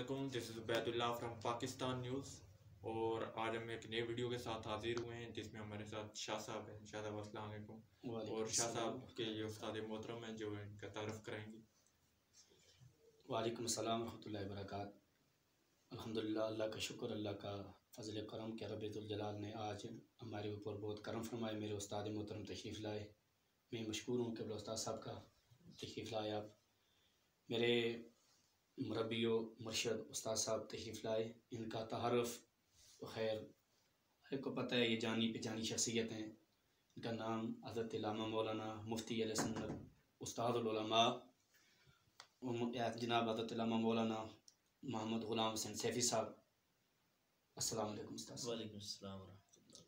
Assalamualaikum, this is Ubaidullah from Pakistan News اور آج ہم ایک نئے ویڈیو کے ساتھ حاضر ہوئے ہیں جس میں ہمارے ساتھ شاہ صاحب ہیں. شاہ صاحب السلام علیکم. اور شاہ صاحب کے یہ استاد محترم ہیں جو ان کا تعارف کرائیں گے. وعلیکم السلام ورحمۃ اللہ وبرکاتہ. الحمدللہ، اللہ کا شکر، اللہ کا فضل کرم کہ رب ذوالجلال نے آج ہمارے اوپر بہت کرم فرمائے. میرے استاد محترم تشریف لائے. میں مشکور ہوں کہ استاد صاحب کا تشریف لائے. آپ میرے مربی و مرشد استاد صاحب تشریف لائے. ان کا تعارف خیر ہر کو پتہ ہے، یہ جانی پہچانی شخصیت ہیں. ان کا نام حضرت علامہ مولانا مفتی علیہ سنت استاد العلماء جناب حضرت علامہ مولانا محمد غلام حسین سیفی صاحب. السلام علیکم استاد صاحب. وعلیکم السلام ورحمۃ اللہ.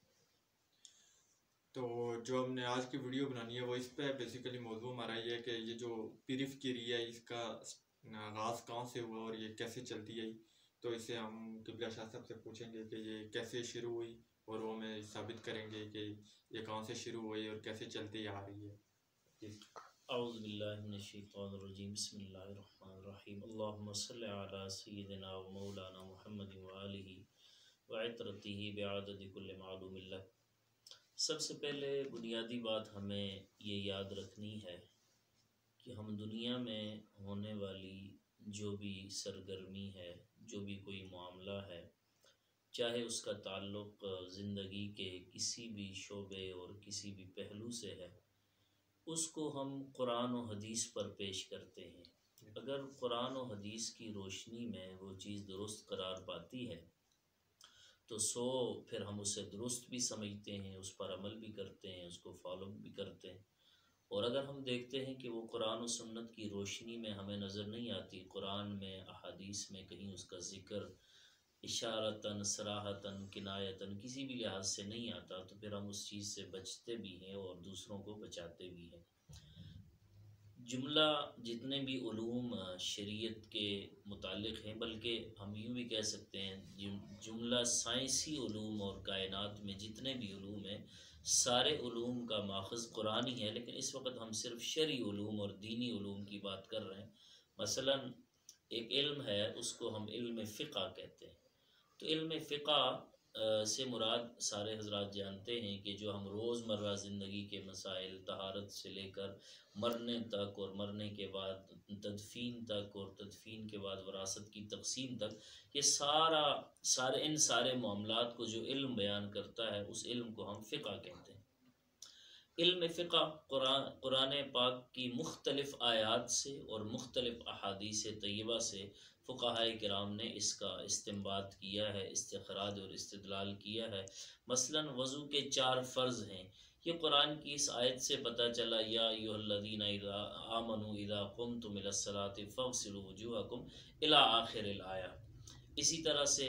تو جو ہم نے آج کی ویڈیو بنانی ہے وہ اس پہ بیسیکلی موضوع ہمارا یہ ہے کہ یہ جو پیرف کی ری ہے اس کا آغاز کہاں سے ہوا اور یہ کیسے چلتی ہے. تو اسے ہم قبلہ شاہ صاحب سے پوچھیں گے کہ یہ کیسے شروع ہوئی اور وہ ہمیں ثابت کریں گے کہ یہ کہاں سے شروع ہوئی اور کیسے چلتی آ رہی ہے. اعوذ باللہ من الشیطان الرجیم. بسم اللہ الرحمن الرحیم. اللہم صلی علی سیدنا و مولانا محمد و آلہ و عطرتہ بعدد کل معلوم اللہ. سب سے پہلے بنیادی بات ہمیں یہ یاد رکھنی ہے کہ ہم دنیا میں ہونے والی جو بھی سرگرمی ہے، جو بھی کوئی معاملہ ہے، چاہے اس کا تعلق زندگی کے کسی بھی شعبے اور کسی بھی پہلو سے ہے، اس کو ہم قرآن و حدیث پر پیش کرتے ہیں. اگر قرآن و حدیث کی روشنی میں وہ چیز درست قرار پاتی ہے تو پھر ہم اسے درست بھی سمجھتے ہیں، اس پر عمل بھی کرتے ہیں، اس کو فالو بھی کرتے ہیں. اور اگر ہم دیکھتے ہیں کہ وہ قرآن و سنت کی روشنی میں ہمیں نظر نہیں آتی، قرآن میں احادیث میں کہیں اس کا ذکر اشارتاً صراحتاً کنایتاً کسی بھی لحاظ سے نہیں آتا، تو پھر ہم اس چیز سے بچتے بھی ہیں اور دوسروں کو بچاتے بھی ہیں. جملہ جتنے بھی علوم شریعت کے متعلق ہیں، بلکہ ہم یوں بھی کہہ سکتے ہیں جملہ سائنسی علوم اور کائنات میں جتنے بھی علوم ہیں، سارے علوم کا ماخذ قرآن ہی ہے. لیکن اس وقت ہم صرف شرعی علوم اور دینی علوم کی بات کر رہے ہیں. مثلا ایک علم ہے، اس کو ہم علم فقہ کہتے ہیں. تو علم فقہ سے مراد سارے حضرات جانتے ہیں کہ جو ہم روز مرہ زندگی کے مسائل، طہارت سے لے کر مرنے تک اور مرنے کے بعد تدفین تک اور تدفین کے بعد وراثت کی تقسیم تک، یہ ان سارے معاملات کو جو علم بیان کرتا ہے اس علم کو ہم فقہ کہتے ہیں. علم فقہ قرآن پاک کی مختلف آیات سے اور مختلف احادیث طیبہ سے فقہائے کرام نے اس کا استنباط کیا ہے، استخراج اور استدلال کیا ہے. مثلا وضو کے 4 فرض ہیں، یہ قرآن کی اس آیت سے پتہ چلا، یا ایھا الذین آمنوا اذا قمتم الی الصلاۃ فاغسلوا وجوہکم الی آخر الآیہ. اسی طرح سے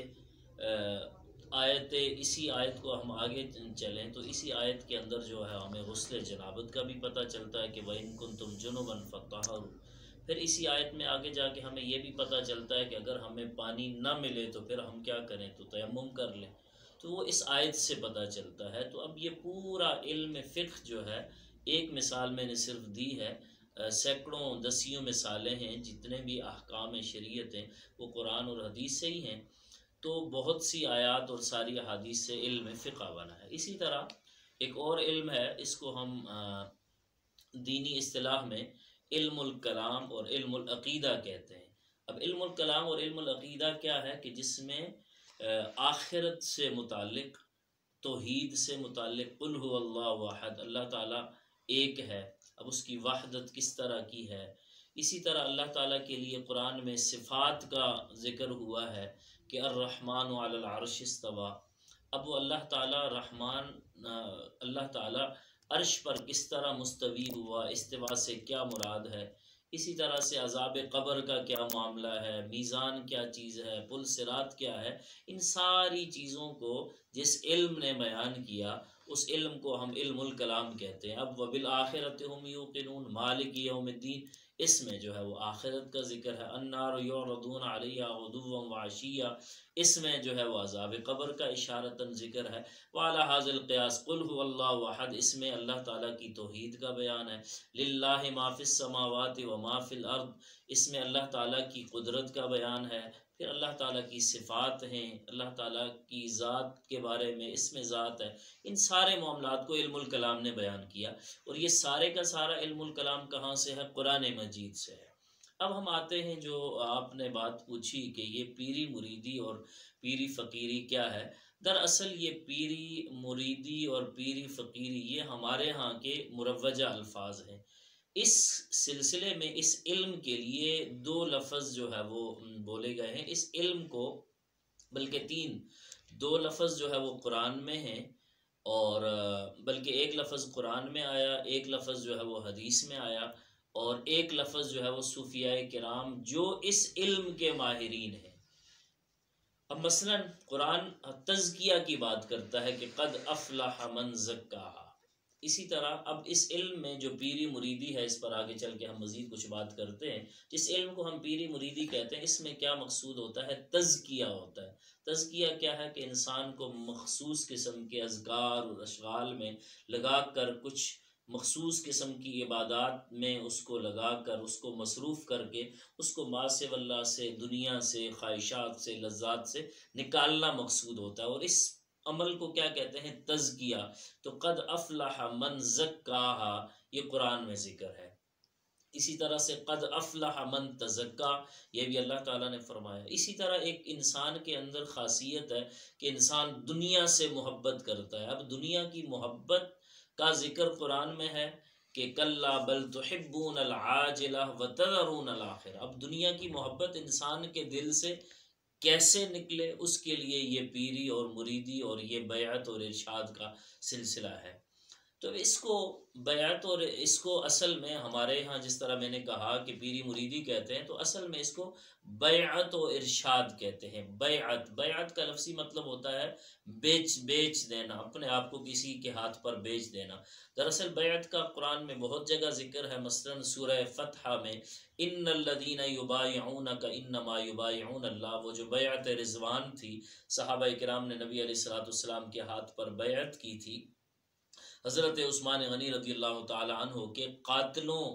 اسی آیت کو ہم آگے چلیں تو اسی آیت کے اندر جو ہے ہمیں غسل جنابت کا بھی پتہ چلتا ہے کہ وَإِن كُنتُمْ جُنُبًا فَطَّهَّرُوا. پھر اسی آیت میں آگے جا کے ہمیں یہ بھی پتہ چلتا ہے کہ اگر ہمیں پانی نہ ملے تو پھر ہم کیا کریں، تو تیمم کر لیں. تو وہ اس آیت سے پتہ چلتا ہے. تو اب یہ پورا علم فقہ جو ہے، ایک مثال میں نے صرف دی ہے، سینکڑوں دسیوں مثالیں ہیں. جتنے بھی احکام شریعت ہیں وہ قرآن اور حدیث سے ہی ہیں. تو بہت سی آیات اور ساری احادیث سے علم فقہ بنا ہے. اسی طرح ایک اور علم ہے، اس کو ہم دینی اصطلاح میں علم الکلام اور علم العقیدہ کہتے ہیں. اب علم الکلام اور علم العقیدہ کیا ہے کہ جس میں آخرت سے متعلق، توحید سے متعلق، قل هو اللہ احد، اللہ تعالیٰ ایک ہے، اب اس کی وحدت کس طرح کی ہے. اسی طرح اللہ تعالیٰ کے لیے قرآن میں صفات کا ذکر ہوا ہے کہ الرحمن علی العرش استوى. اب وہ اللہ تعالیٰ رحمان، اللہ تعالیٰ عرش پر کس طرح مستوی ہوا، استوا سے کیا مراد ہے. اسی طرح سے عذاب قبر کا کیا معاملہ ہے، میزان کیا چیز ہے، پل صراط کیا ہے. ان ساری چیزوں کو جس علم نے بیان کیا اس علم کو ہم علم الکلام کہتے ہیں. اب وبالآخرۃ ھم یوقنون، مالک یوم الدین، اس میں جو ہے وہ آخرت کا ذکر ہے، النار یعرضون علیہا غدوا وعشیا، اس میں جو ہے وہ عذاب قبر کا اشارتاً ذکر ہے، وعلی ھذا القیاس قل ھو اللہ احد، اس میں اللہ تعالیٰ کی توحید کا بیان ہے، للہ ما فی السماوات و ما فی الارض، اس میں اللہ تعالیٰ کی قدرت کا بیان ہے، پھر اللہ تعالیٰ کی صفات ہیں، اللہ تعالیٰ کی ذات کے بارے میں، اس میں ذات ہے، ان سارے معاملات کو علم الکلام نے بیان کیا، اور یہ سارے کا سارا علم الکلام کہاں سے ہے؟ قرآن مجید سے ہے۔ اب ہم آتے ہیں جو آپ نے بات پوچھی کہ یہ پیری مریدی اور پیری فقیری کیا ہے۔ دراصل یہ پیری مریدی اور پیری فقیری یہ ہمارے ہاں کے مروجہ الفاظ ہیں۔ اس سلسلے میں اس علم کے لیے دو لفظ جو ہے وہ بولے گئے ہیں، اس علم کو بلکہ دو لفظ جو ہے وہ قرآن میں ہیں، اور بلکہ ایک لفظ قرآن میں آیا، ایک لفظ جو ہے وہ حدیث میں آیا، اور ایک لفظ جو ہے وہ صوفیاء کرام جو اس علم کے ماہرین ہیں۔ اب مثلا قرآن تزکیہ کی بات کرتا ہے کہ قد افلح من زکاہا، اسی طرح اب اس علم میں جو پیری مریدی ہے، اس پر آگے چل کے ہم مزید کچھ بات کرتے ہیں۔ جس علم کو ہم پیری مریدی کہتے ہیں، اس میں کیا مقصود ہوتا ہے؟ تزکیہ ہوتا ہے۔ تزکیہ کیا ہے؟ کہ انسان کو مخصوص قسم کے اذکار اور اشغال میں لگا کر، کچھ مخصوص قسم کی عبادات میں اس کو لگا کر، اس کو مصروف کر کے، اس کو ما سوی اللہ سے، دنیا سے، خواہشات سے، لذات سے نکالنا مقصود ہوتا ہے، اور اس عمل کو کیا کہتے ہیں؟ تزکیہ۔ تو قد افلح من زکاہا یہ قرآن میں ذکر ہے۔ اسی طرح سے قد افلح من تزکا، یہ بھی اللہ تعالیٰ نے فرمایا۔ اسی طرح ایک انسان کے اندر خاصیت ہے کہ انسان دنیا سے محبت کرتا ہے۔ اب دنیا کی محبت کا ذکر قرآن میں ہے کہ کلا بل تحبون العاجلہ وتذرون الآخرہ۔ اب دنیا کی محبت انسان کے دل سے کیسے نکلے، اس کے لیے یہ پیری اور مریدی اور یہ بیعت اور ارشاد کا سلسلہ ہے۔ تو اس کو بیعت اور اس کو اصل میں ہمارے ہاں جس طرح میں نے کہا کہ پیری مریدی کہتے ہیں، تو اصل میں اس کو بیعت و ارشاد کہتے ہیں۔ بیعت کا لفظی مطلب ہوتا ہے بیچ دینا، اپنے آپ کو کسی کے ہاتھ پر بیچ دینا۔ دراصل بیعت کا قرآن میں بہت جگہ ذکر ہے، مثلا سورہ فتح میں ان الذین یبایعونک انما یبایعون اللہ، وہ جو بیعت رضوان تھی، صحابہ کرام نے نبی علیہ السلام کے ہاتھ پر بیعت کی تھی، حضرت عثمان غنی رضی اللہ تعالی عنہ کے قاتلوں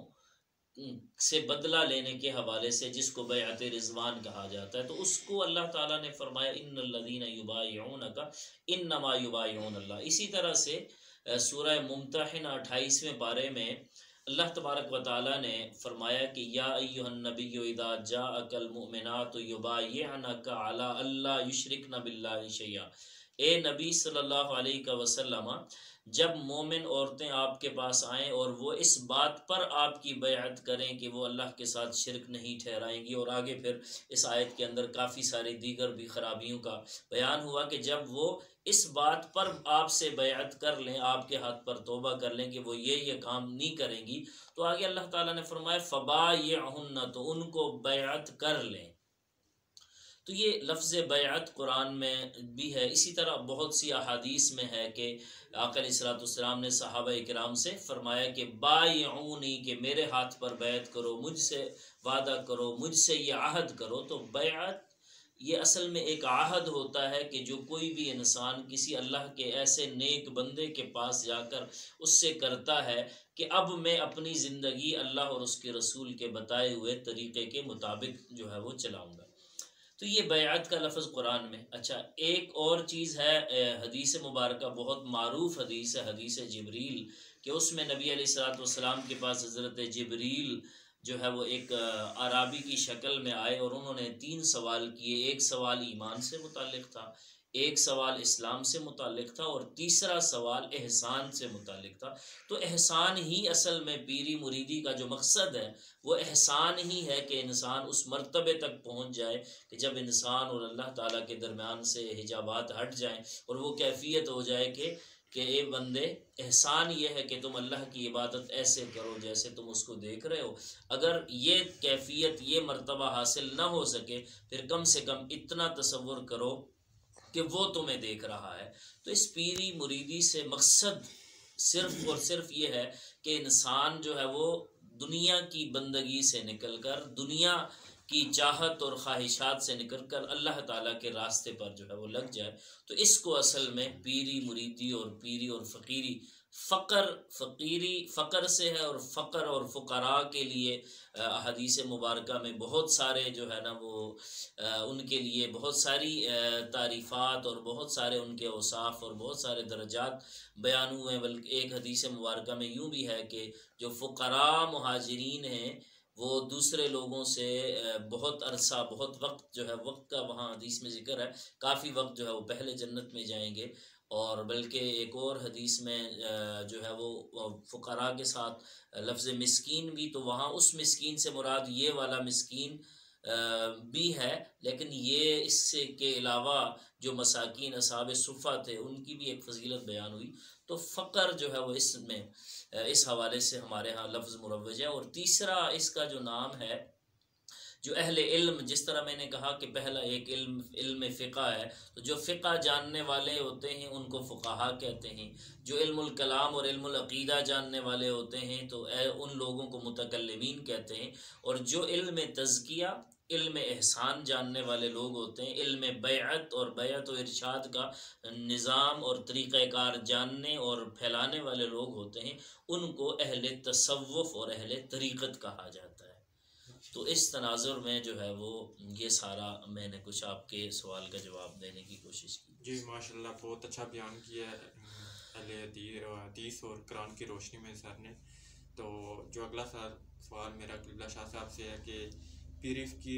سے بدلہ لینے کے حوالے سے، جس کو بیعت رضوان کہا جاتا ہے، تو اس کو اللہ تعالیٰ نے فرمایا ان الذین یبایعونک انما یبایعون اللہ۔ اسی طرح سے سورہ ممتحنہ 28ویں پارے میں اللہ تبارک و تعالیٰ نے فرمایا کہ یا ایھا النبی اذا جاءک المؤمنات یبایعنک علی الا یشرکن باللہ شیئا، اے نبی صلی اللہ علیہ وسلم، جب مومن عورتیں آپ کے پاس آئیں اور وہ اس بات پر آپ کی بیعت کریں کہ وہ اللہ کے ساتھ شرک نہیں ٹھہرائیں گی، اور آگے پھر اس آیت کے اندر کافی ساری دیگر بھی خرابیوں کا بیان ہوا کہ جب وہ اس بات پر آپ سے بیعت کر لیں، آپ کے ہاتھ پر توبہ کر لیں کہ وہ یہ کام نہیں کریں گی، تو آگے اللہ تعالیٰ نے فرمایا فبایعہن، تو ان کو بیعت کر لیں۔ تو یہ لفظ بیعت قرآن میں بھی ہے۔ اسی طرح بہت سی احادیث میں ہے کہ آقا علیہ السلام نے صحابہ کرام سے فرمایا کہ بایعونی، کہ میرے ہاتھ پر بیعت کرو، مجھ سے وعدہ کرو، مجھ سے یہ عہد کرو۔ تو بیعت یہ اصل میں ایک عہد ہوتا ہے کہ جو کوئی بھی انسان کسی اللہ کے ایسے نیک بندے کے پاس جا کر اس سے کرتا ہے کہ اب میں اپنی زندگی اللہ اور اس کے رسول کے بتائے ہوئے طریقے کے مطابق جو ہے وہ چلاؤں گا۔ تو یہ بیعت کا لفظ قرآن میں۔ اچھا، ایک اور چیز ہے، حدیث مبارکہ بہت معروف حدیث ہے، حدیث جبریل، کہ اس میں نبی علیہ السلام کے پاس حضرت جبریل جو ہے وہ ایک عرابی کی شکل میں آئے، اور انہوں نے 3 سوال کیے۔ ایک سوال ایمان سے متعلق تھا، ایک سوال اسلام سے متعلق تھا، اور تیسرا سوال احسان سے متعلق تھا۔ تو احسان ہی اصل میں پیری مریدی کا جو مقصد ہے وہ احسان ہی ہے کہ انسان اس مرتبے تک پہنچ جائے کہ جب انسان اور اللہ تعالیٰ کے درمیان سے حجابات ہٹ جائیں، اور وہ کیفیت ہو جائے کہ اے بندے، احسان یہ ہے کہ تم اللہ کی عبادت ایسے کرو جیسے تم اس کو دیکھ رہے ہو۔ اگر یہ کیفیت، یہ مرتبہ حاصل نہ ہو سکے، پھر کم سے کم اتنا تصور کرو کہ وہ تمہیں دیکھ رہا ہے۔ تو اس پیری مریدی سے مقصد صرف اور صرف یہ ہے کہ انسان جو ہے وہ دنیا کی بندگی سے نکل کر، دنیا کی چاہت اور خواہشات سے نکل کر اللہ تعالیٰ کے راستے پر جو ہے وہ لگ جائے، تو اس کو اصل میں پیری مریدی اور پیری اور فقیری، فقر سے ہے، اور فقر اور فقراء کے لیے احادیث مبارکہ میں بہت سارے جو ہے نا وہ ان کے لیے بہت ساری تعریفات اور بہت سارے ان کے اوصاف اور بہت سارے درجات بیان ہوئے ہیں۔ بلکہ ایک حدیث مبارکہ میں یوں بھی ہے کہ جو فقراء مہاجرین ہیں وہ دوسرے لوگوں سے بہت عرصہ، بہت وقت جو ہے، وقت کا وہاں حدیث میں ذکر ہے، کافی وقت جو ہے وہ پہلے جنت میں جائیں گے۔ اور بلکہ ایک اور حدیث میں جو ہے وہ فقراء کے ساتھ لفظ مسکین بھی، تو وہاں اس مسکین سے مراد یہ والا مسکین بھی ہے، لیکن یہ اس سے کے علاوہ جو مساکین اصحاب صفہ تھے ان کی بھی ایک فضیلت بیان ہوئی۔ تو فقر جو ہے وہ اس میں اس حوالے سے ہمارے ہاں لفظ مروج ہے۔ اور تیسرا اس کا جو نام ہے، جو اہل علم، جس طرح میں نے کہا کہ پہلا ایک علم فقہ ہے، تو جو فقہ جاننے والے ہوتے ہیں ان کو فقہا کہتے ہیں، جو علم الکلام اور علم العقیدہ جاننے والے ہوتے ہیں تو ان لوگوں کو متکلمین کہتے ہیں، اور جو علم تزکیہ، علم احسان جاننے والے لوگ ہوتے ہیں، علم بیعت اور بیعت و ارشاد کا نظام اور طریقہ کار جاننے اور پھیلانے والے لوگ ہوتے ہیں، ان کو اہل تصوف اور اہل طریقت کہا جاتا ہے۔ تو اس تناظر میں جو ہے وہ یہ سارا میں نے کچھ آپ کے سوال کا جواب دینے کی کوشش کی۔ جی ماشاءاللہ، بہت اچھا بیان کیا ہے اہل حدیث اور قرآن کی روشنی میں سر نے۔ تو جو اگلا سوال میرا قبلہ شاہ صاحب سے ہے کہ پیرف کی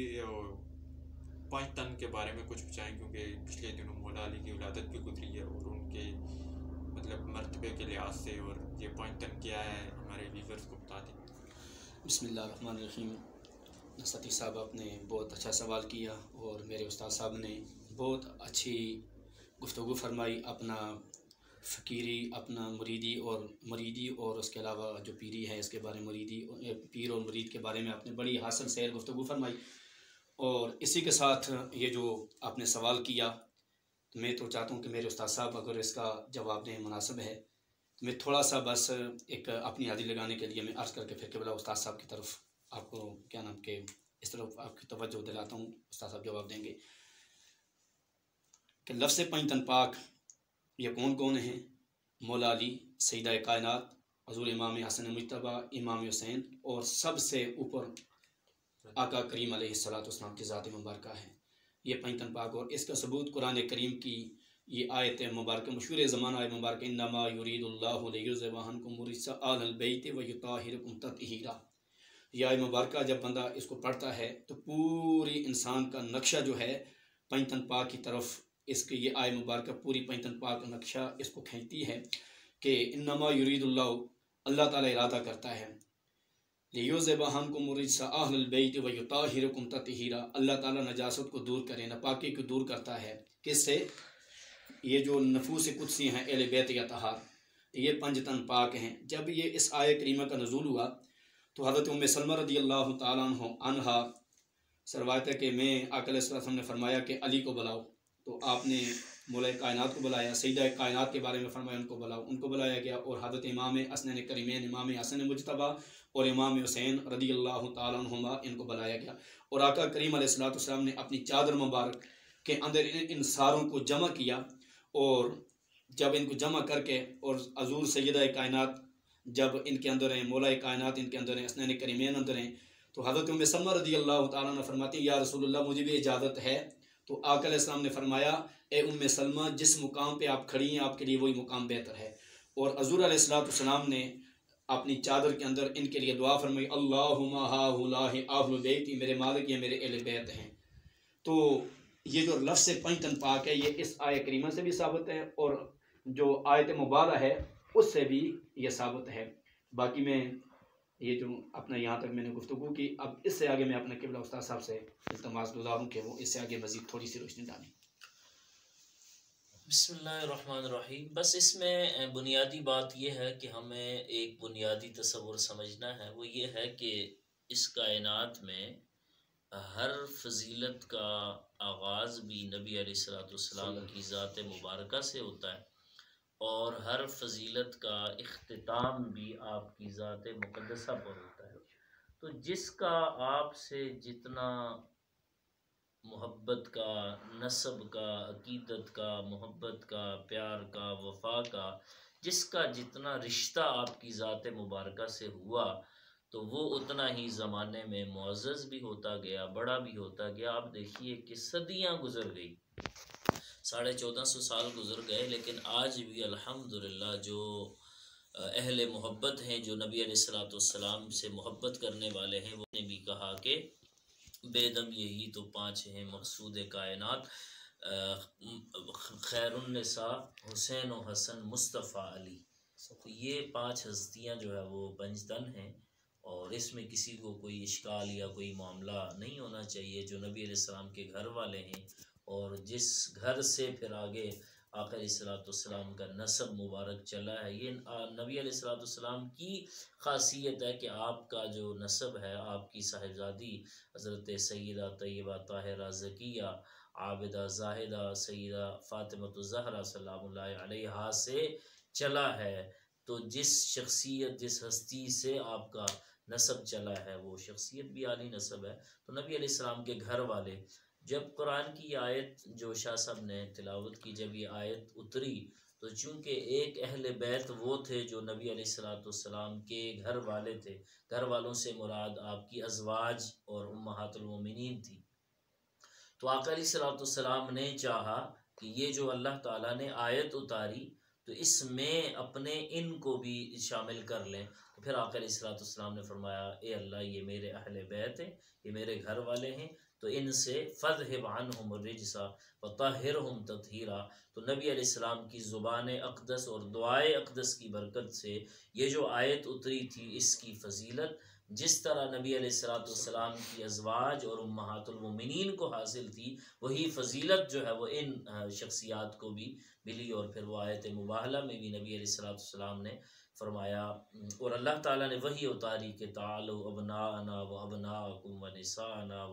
5 تن کے بارے میں کچھ بتائیں، کیونکہ پچھلے دنوں مولا علی کی ولادت بھی گزری ہے، اور ان کے مطلب مرتبے کے لحاظ سے، اور یہ 5 تن کیا ہے ہمارے ویورز کو بتا دیں۔ بسم اللہ الرحمن الرحیم۔ سفی صاحب آپ نے بہت اچھا سوال کیا، اور میرے استاد صاحب نے بہت اچھی گفتگو فرمائی، اپنا فقیری، اپنا مریدی اور اس کے علاوہ جو پیری ہے اس کے بارے میں، پیر اور مرید کے بارے میں آپ نے بڑی حاصل سیر گفتگو فرمائی۔ اور اسی کے ساتھ یہ جو آپ نے سوال کیا، میں تو چاہتا ہوں کہ میرے استاد صاحب اگر اس کا جواب دیں مناسب ہے، میں تھوڑا سا بس ایک اپنی حاضری لگانے کے لیے میں عرض کر کے پھر قبلہ استاد صاحب کی طرف آپ کو کیا نام کہ اس طرف آپ کی توجہ دلاتا ہوں، استاد صاحب جواب دیں گے کہ لفظ 5 تن پاک یہ کون کون ہیں؟ مولا علی، سیدہ کائنات، حضور امام حسن مجتبیٰ، امام حسین، اور سب سے اوپر آقا کریم علیہ السلام کی ذات مبارکہ ہے، یہ 5 تن پاک۔ اور اس کا ثبوت قرآن کریم کی یہ آیت مبارکہ، مشہور زمانہ آیت مبارکہ، انما یرید اللہ لیذھب عنکم الرجس اہل البیت ویطہرکم تطہیرا۔ یہ آیت مبارکہ جب بندہ اس کو پڑھتا ہے تو پوری انسان کا نقشہ جو ہے 5 تن پاک کی طرف، اس کی یہ آیت مبارکہ پوری 5 تن پاک کا نقشہ اس کو کھینچتی ہے کہ انما یرید اللہ تعالیٰ ارادہ کرتا ہے لیذھب عنکم الرجس اہل البیت ویطہرکم تطہیرا، اللہ تعالیٰ نجاست کو دور کرے، ناپاکی کو دور کرتا ہے، کس سے؟ یہ جو نفوس قدسی ہیں اہل بیت یا طہار، یہ 5 تن پاک ہیں۔ جب یہ اس آیت کریمہ کا نزول ہوا تو حضرت ام سلمہ رضی اللہ تعالیٰ عنہا روایت ہے کہ میں آقا علیہ السلام نے فرمایا کہ علی کو بلاؤ، تو آپ نے مولا کائنات کو بلایا، سیدہ کائنات کے بارے میں فرمایا ان کو بلایا گیا، اور حضرت امام حسنین کریمین، امام حسن مجتبیٰ اور امام حسین رضی اللہ تعالیٰ عنہما، ان کو بلایا گیا، اور آقا کریم علیہ السلام نے اپنی چادر مبارک کے اندر ان ساروں کو جمع کیا، اور جب ان کو جمع کر کے، اور حضور سیدہ کائنات جب ان کے اندر ہیں، مولا کائنات ان کے اندر ہیں، حسنین کریمین اندر ہیں، تو حضرت ام سلمہ رضی اللہ تعالیٰ عنہ فرماتی ہیں یا رسول اللہ مجھے بھی اجازت ہے، تو آقا علیہ السلام نے فرمایا اے ام سلمہ جس مقام پہ آپ کھڑی ہیں آپ کے لیے وہی مقام بہتر ہے، اور حضور علیہ السلام نے اپنی چادر کے اندر ان کے لیے دعا فرمائی اللہم ہؤلاء اہل بیتی، میرے مالک یہ میرے اہل بیت ہیں۔ تو یہ جو لفظ 5 تن پاک ہے یہ اس آیت کریمہ سے بھی ثابت ہے، اور جو آیت مبارکہ ہے اس سے بھی یہ ثابت ہے۔ باقی میں یہ جو اپنا یہاں تک میں نے گفتگو کی، اب اس سے آگے میں اپنے قبلہ استاد صاحب سے التماس گزار ہوں کہ وہ اس سے آگے مزید تھوڑی سی روشنی ڈالیں۔ بسم اللہ الرحمن الرحیم۔ بس اس میں بنیادی بات یہ ہے کہ ہمیں ایک بنیادی تصور سمجھنا ہے، وہ یہ ہے کہ اس کائنات میں ہر فضیلت کا آغاز بھی نبی علیہ السلام کی ذات مبارکہ سے ہوتا ہے، اور ہر فضیلت کا اختتام بھی آپ کی ذات مقدسہ پر ہوتا ہے۔ تو جس کا آپ سے جتنا محبت کا، نسب کا، عقیدت کا، محبت کا، پیار کا، وفا کا، جس کا جتنا رشتہ آپ کی ذات مبارکہ سے ہوا تو وہ اتنا ہی زمانے میں معزز بھی ہوتا گیا، بڑا بھی ہوتا گیا۔ آپ دیکھیے کہ صدیاں گزر گئی، 1450 سال گزر گئے، لیکن آج بھی الحمدللہ جو اہل محبت ہیں، جو نبی علیہ الصلوۃ والسلام سے محبت کرنے والے ہیں، وہ نے بھی کہا کہ بے دم یہی تو 5 ہیں مقصود کائنات، خیر النساء حسین و حسن مصطفیٰ علی۔ تو یہ 5 ہستیاں جو ہے وہ پنجتن ہیں، اور اس میں کسی کو کوئی اشکال یا کوئی معاملہ نہیں ہونا چاہیے۔ جو نبی علیہ السلام کے گھر والے ہیں، اور جس گھر سے پھر آگے آقا علیہ الصلوۃ والسلام کا نسب مبارک چلا ہے، یہ نبی علیہ الصلوۃ والسلام کی خاصیت ہے کہ آپ کا جو نسب ہے، آپ کی صاحبزادی حضرت سیدہ طیبہ طاہرہ زکیہ عابدہ زاہدہ سیدہ فاطمۃ الزہرا سلام اللہ علیہا سے چلا ہے۔ تو جس شخصیت، جس ہستی سے آپ کا نسب چلا ہے، وہ شخصیت بھی عالی نسب ہے۔ تو نبی علیہ السلام کے گھر والے، جب قرآن کی آیت جو شاہ صاحب نے تلاوت کی، جب یہ آیت اتری تو چونکہ ایک اہل بیت وہ تھے جو نبی علیہ الصلوۃ والسلام کے گھر والے تھے، گھر والوں سے مراد آپ کی ازواج اور امہات المومنین تھی، تو آقا علیہ الصلوۃ والسلام نے چاہا کہ یہ جو اللہ تعالیٰ نے آیت اتاری تو اس میں اپنے ان کو بھی شامل کر لیں۔ تو پھر آقا علیہ الصلوۃ والسلام نے فرمایا اے اللہ، یہ میرے اہل بیت ہیں، یہ میرے گھر والے ہیں، تو ان سے فَاذْهِبْ عَنْهُمُ الرِّجْسَ وَطَهِّرْهُمْ تَطْهِيرًا۔ تو نبی علیہ السلام کی زبان اقدس اور دعائے اقدس کی برکت سے یہ جو آیت اتری تھی، اس کی فضیلت جس طرح نبی علیہ الصلوۃ والسلام کی ازواج اور امہات المومنین کو حاصل تھی، وہی فضیلت جو ہے وہ ان شخصیات کو بھی ملی۔ اور پھر وہ آیت مباہلہ میں بھی نبی علیہ الصلوۃ والسلام نے فرمایا، اور اللہ تعالیٰ نے وہی اتاری کہ تعالوا ابناءنا وابناءکم ونساءنا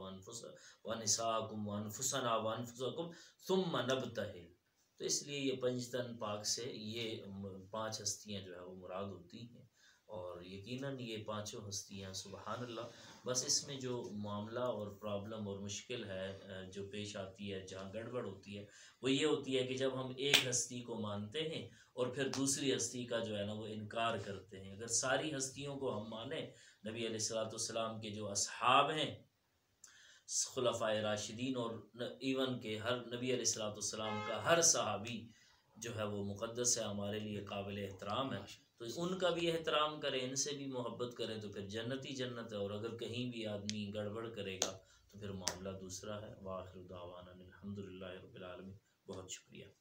ونساءکم وانفسنا وانفسکم ثم نبتہل۔ تو اس لیے یہ پنجتن پاک سے یہ 5 ہستیاں جو ہے وہ مراد ہوتی ہیں، اور یقیناً یہ 5 ہستیاں سبحان اللہ۔ بس اس میں جو معاملہ اور پرابلم اور مشکل ہے جو پیش آتی ہے، جہاں گڑبڑ ہوتی ہے، وہ یہ ہوتی ہے کہ جب ہم ایک ہستی کو مانتے ہیں اور پھر دوسری ہستی کا جو ہے نا وہ انکار کرتے ہیں۔ اگر ساری ہستیوں کو ہم مانیں، نبی علیہ الصلوۃ والسلام کے جو اصحاب ہیں، خلفائے راشدین، اور ایون کہ ہر نبی علیہ الصلوۃ والسلام کا ہر صحابی جو ہے وہ مقدس ہے، ہمارے لیے قابل احترام ہے، تو ان کا بھی احترام کریں، ان سے بھی محبت کریں، تو پھر جنت ہی جنت ہے۔ اور اگر کہیں بھی آدمی گڑبڑ کرے گا تو پھر معاملہ دوسرا ہے۔ وآخر دعوانا الحمدللہ رب العالمین۔ بہت شکریہ۔